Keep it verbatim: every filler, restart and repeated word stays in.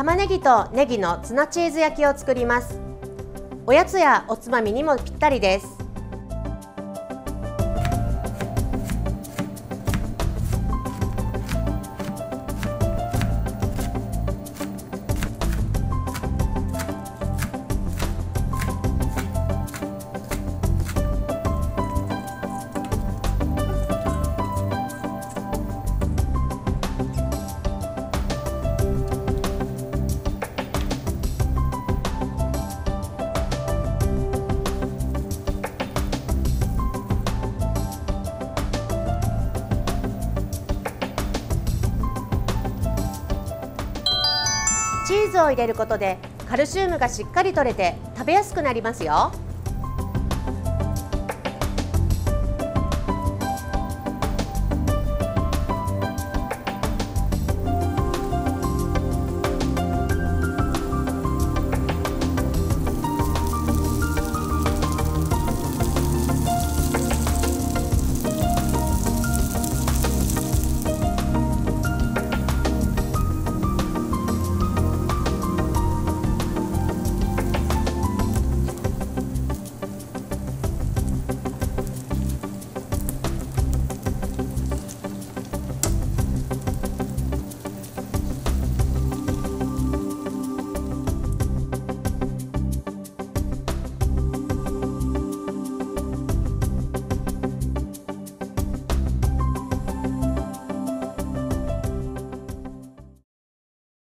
玉ねぎとネギのツナチーズ焼きを作ります。おやつやおつまみにもぴったりです。チーズを入れることでカルシウムがしっかり取れて食べやすくなりますよ。